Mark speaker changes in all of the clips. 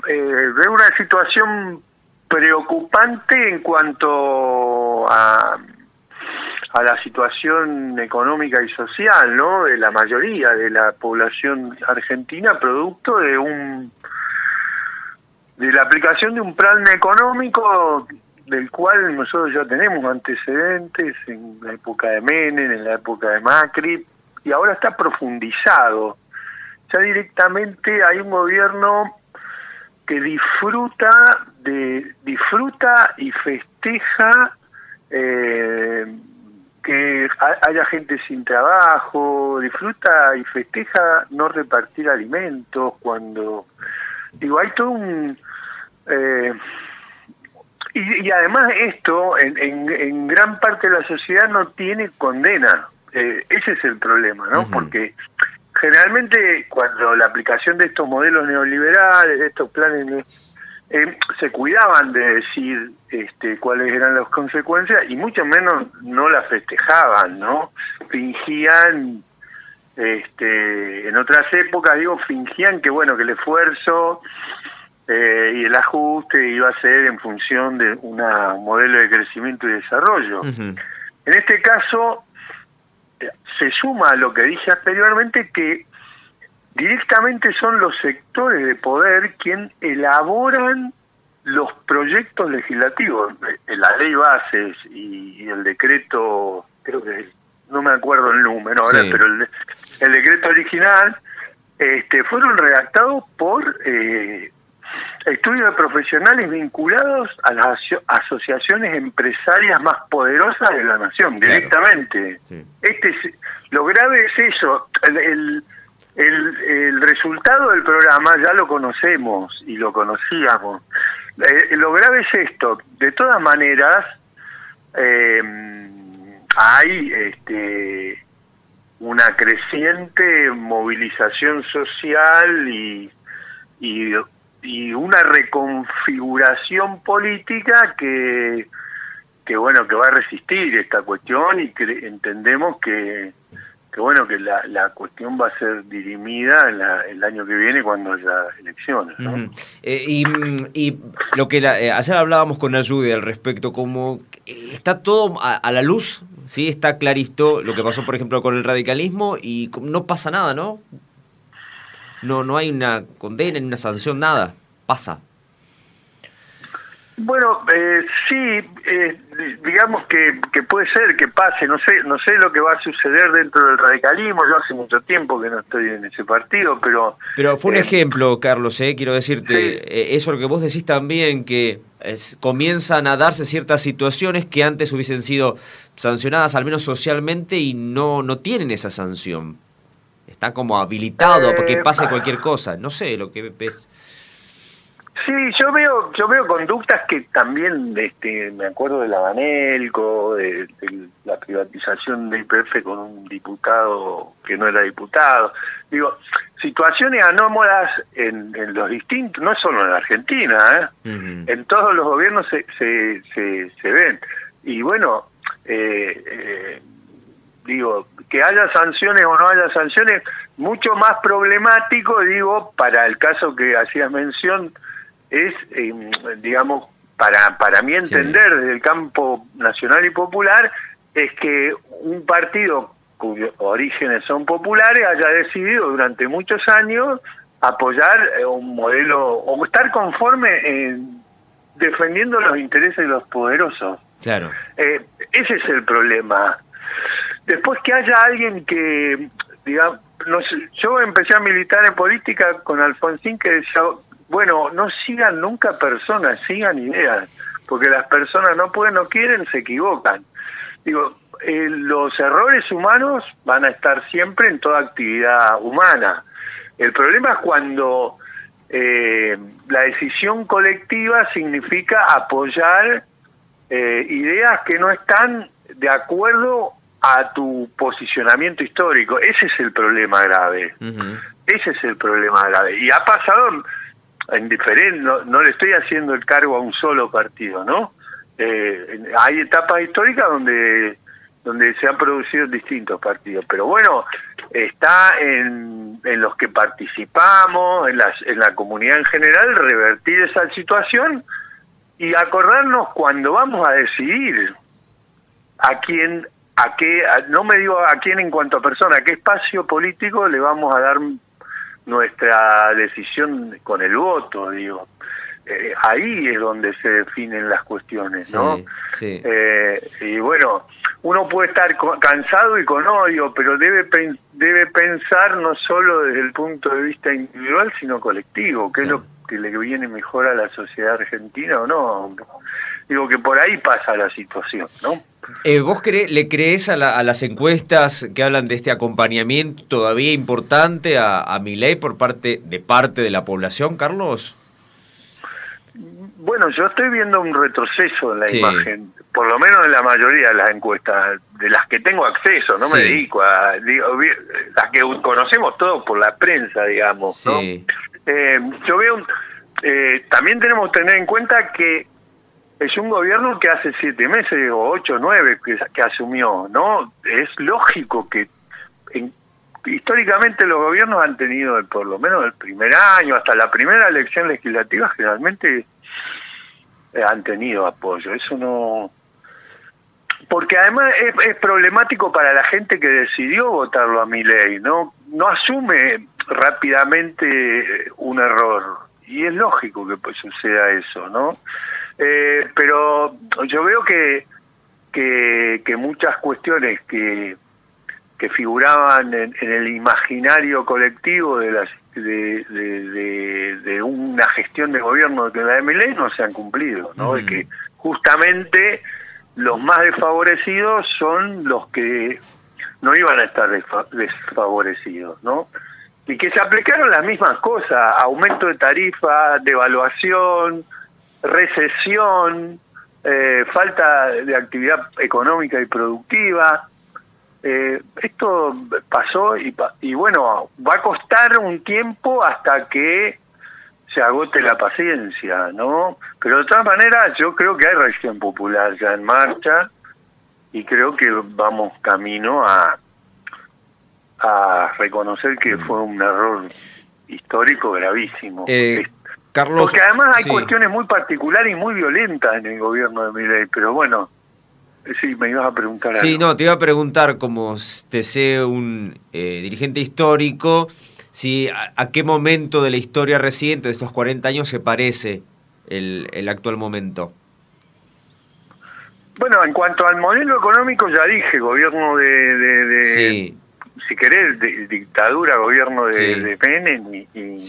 Speaker 1: veo una situación preocupante en cuanto a la situación económica y social, ¿no?, de la mayoría de la población argentina, producto de la aplicación de un plan económico del cual nosotros ya tenemos antecedentes en la época de Menem, en la época de Macri, y ahora está profundizado. Ya directamente hay un gobierno que disfruta y festeja que haya gente sin trabajo, disfruta y festeja no repartir alimentos, cuando hay todo un y además esto en gran parte de la sociedad no tiene condena. Ese es el problema, ¿no? Porque generalmente cuando la aplicación de estos modelos neoliberales, de estos planes, se cuidaban de decir cuáles eran las consecuencias, y mucho menos no las festejaban, ¿no? Fingían, en otras épocas, fingían que, bueno, que el esfuerzo y el ajuste iba a ser en función de un modelo de crecimiento y desarrollo. En este caso, se suma a lo que dije anteriormente, que directamente son los sectores de poder quien elaboran los proyectos legislativos. La ley bases y el decreto, creo que no me acuerdo el número ahora, sí, pero el decreto original fueron redactados por estudios de profesionales vinculados a las asociaciones empresarias más poderosas de la nación, directamente. Claro. Sí. Lo grave es eso. El resultado del programa ya lo conocemos y lo conocíamos. Lo grave es esto. De todas maneras, hay una creciente movilización social y una reconfiguración política que bueno, que va a resistir esta cuestión, y que entendemos que bueno, que la cuestión va a ser dirimida el año que viene cuando haya elecciones, ¿no?
Speaker 2: Y lo que ayer hablábamos con Ayude al respecto, como está todo a la luz, ¿sí? Está clarito lo que pasó, por ejemplo, con el radicalismo, y no pasa nada, ¿no? No hay una condena ni una sanción, nada. Pasa.
Speaker 1: Bueno, sí, digamos que puede ser que pase. No sé lo que va a suceder dentro del radicalismo. Yo hace mucho tiempo que no estoy en ese partido, pero
Speaker 2: fue un ejemplo, Carlos, quiero decirte, sí. Eso lo que vos decís también, que comienzan a darse ciertas situaciones que antes hubiesen sido sancionadas, al menos socialmente, y no tienen esa sanción. Está como habilitado porque pase cualquier cosa. No sé lo que ves.
Speaker 1: Sí, yo veo conductas que también, me acuerdo de la Banelco, de la privatización de YPF con un diputado que no era diputado. Situaciones anómalas en los distintos, no solo en la Argentina, en todos los gobiernos se ven. Y bueno, que haya sanciones o no haya sanciones, mucho más problemático, para el caso que hacías mención, es, para mí entender, sí, desde el campo nacional y popular, es que un partido cuyos orígenes son populares haya decidido durante muchos años apoyar un modelo, o estar conforme defendiendo los intereses de los poderosos.
Speaker 2: Claro.
Speaker 1: Ese es el problema. Después que haya alguien que, no sé, yo empecé a militar en política con Alfonsín, que decía, bueno, no sigan nunca personas, sigan ideas, porque las personas no quieren, se equivocan. Los errores humanos van a estar siempre en toda actividad humana. El problema es cuando la decisión colectiva significa apoyar ideas que no están de acuerdo a tu posicionamiento histórico. Ese es el problema grave. Ese es el problema grave. Y ha pasado en diferentes, no le estoy haciendo el cargo a un solo partido, ¿no? Hay etapas históricas donde se han producido distintos partidos, pero bueno, está en en los que participamos, en la comunidad en general, revertir esa situación y acordarnos cuando vamos a decidir no me digo a quién en cuanto a persona, a qué espacio político le vamos a dar nuestra decisión con el voto, digo. Ahí es donde se definen las cuestiones, ¿no?
Speaker 2: Sí.
Speaker 1: Y bueno, uno puede estar cansado y con odio, pero debe pensar no solo desde el punto de vista individual, sino colectivo, que es lo que le viene mejor a la sociedad argentina o no. Digo que por ahí pasa la situación, ¿no?
Speaker 2: ¿Vos le creés a las encuestas que hablan de este acompañamiento todavía importante a Milei por parte de la población, Carlos?
Speaker 1: Bueno, yo estoy viendo un retroceso en la imagen, por lo menos en la mayoría de las encuestas, de las que tengo acceso, no me dedico a... las que conocemos todos por la prensa, digamos, ¿no? Yo veo... también tenemos que tener en cuenta que es un gobierno que hace 7 meses o 8 o 9 que asumió, ¿no? Es lógico que históricamente los gobiernos han tenido, por lo menos el primer año, hasta la primera elección legislativa, generalmente han tenido apoyo. Eso no... Porque además es problemático para la gente que decidió votarlo a Milei, ¿no? No asume rápidamente un error. Y es lógico que pues suceda eso, ¿no? Pero yo veo que muchas cuestiones que figuraban en el imaginario colectivo de una gestión de gobierno que la de Milei no se han cumplido, ¿no? Y que justamente los más desfavorecidos son los que no iban a estar desfavorecidos, ¿no? Y que se aplicaron las mismas cosas: aumento de tarifa, devaluación, recesión, falta de actividad económica y productiva. Esto pasó y bueno, va a costar un tiempo hasta que se agote la paciencia, ¿no? Pero de todas maneras yo creo que hay reacción popular ya en marcha y creo que vamos camino a reconocer que fue un error histórico gravísimo.
Speaker 2: Carlos,
Speaker 1: porque además hay cuestiones muy particulares y muy violentas en el gobierno de Milei, pero bueno, sí, me ibas a preguntar algo.
Speaker 2: Sí, no, te iba a preguntar, como te sé un dirigente histórico, si a qué momento de la historia reciente de estos 40 años se parece el actual momento.
Speaker 1: Bueno, en cuanto al modelo económico ya dije, gobierno de si querés, de dictadura, gobierno de Menem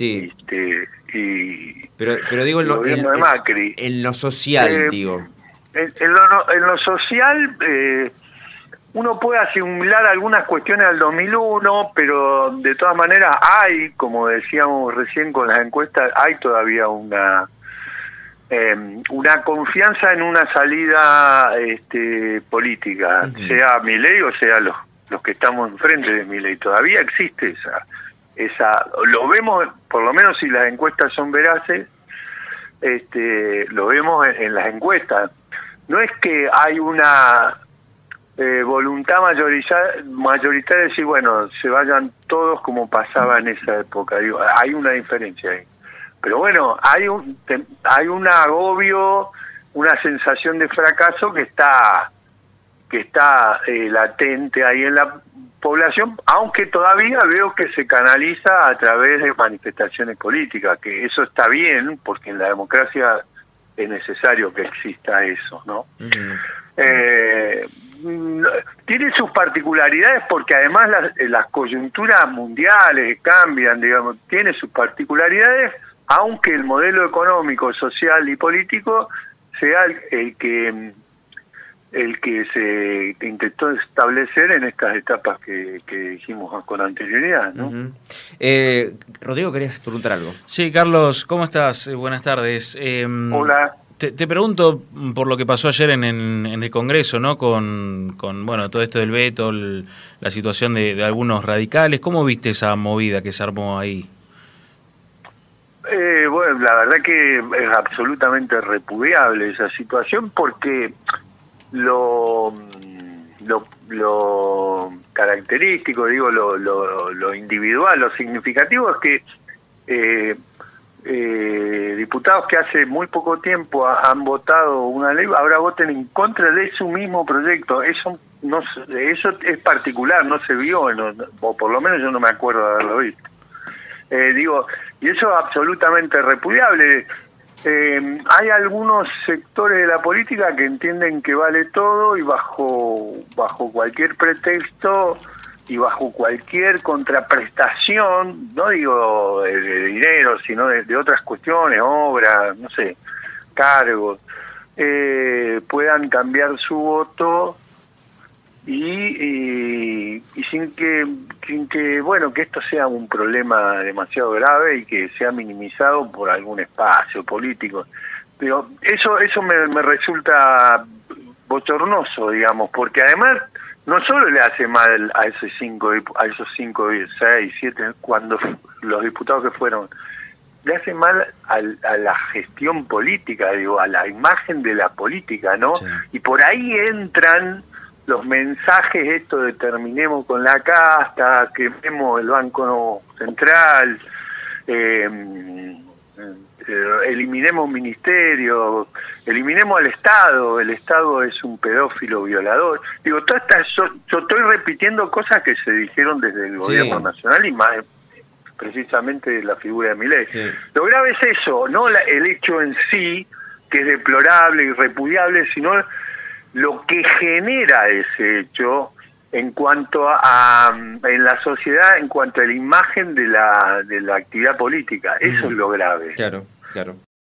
Speaker 2: pero digo
Speaker 1: gobierno de Macri.
Speaker 2: En lo social, digo.
Speaker 1: En lo social, uno puede asimilar algunas cuestiones al 2001, pero de todas maneras hay, como decíamos recién con las encuestas, hay todavía una confianza en una salida política, sea Milei o sea los que estamos enfrente de Milei. Todavía existe esa lo vemos, por lo menos si las encuestas son veraces, lo vemos en las encuestas. No es que hay una voluntad mayoritaria de decir, bueno, se vayan todos como pasaba en esa época. Digo, hay una diferencia ahí. Pero bueno, hay un agobio, una sensación de fracaso que está latente ahí en la población, aunque todavía veo que se canaliza a través de manifestaciones políticas, que eso está bien, porque en la democracia es necesario que exista eso, ¿no? Tiene sus particularidades porque además las coyunturas mundiales cambian, digamos, tiene sus particularidades, aunque el modelo económico, social y político sea el que se intentó establecer en estas etapas que dijimos con anterioridad, ¿no?
Speaker 2: Rodrigo, ¿querías preguntar algo?
Speaker 3: Sí, Carlos, ¿cómo estás? Buenas tardes.
Speaker 1: Hola.
Speaker 3: Te pregunto por lo que pasó ayer en el Congreso, ¿no? Con bueno, todo esto del veto, la situación de algunos radicales. ¿Cómo viste esa movida que se armó ahí?
Speaker 1: Bueno, la verdad que es absolutamente repudiable esa situación porque lo lo característico, digo, lo individual, lo significativo es que diputados que hace muy poco tiempo han votado una ley, ahora voten en contra de su mismo proyecto. Eso es particular, no se vio, o por lo menos yo no me acuerdo de haberlo visto. Digo, y eso es absolutamente repudiable. Hay algunos sectores de la política que entienden que vale todo y bajo cualquier pretexto y bajo cualquier contraprestación, no digo de dinero, sino de otras cuestiones, obras, no sé, cargos, puedan cambiar su voto y sin que bueno, que esto sea un problema demasiado grave y que sea minimizado por algún espacio político. Pero eso me resulta bochornoso, digamos, porque además no solo le hace mal a esos 5, 6, 7, cuando los diputados que fueron, le hace mal a la gestión política, digo, a la imagen de la política, ¿no? Sí. Y por ahí entran los mensajes, esto de terminemos con la casta, quememos el Banco Central, eliminemos ministerios, eliminemos al Estado, el Estado es un pedófilo violador. Digo, yo estoy repitiendo cosas que se dijeron desde el gobierno nacional y más precisamente la figura de Milei. Sí. Lo grave es eso, no el hecho en sí, que es deplorable y repudiable, sino lo que genera ese hecho en cuanto en la sociedad, en cuanto a la imagen de la actividad política. Eso es lo grave.
Speaker 2: Claro, claro.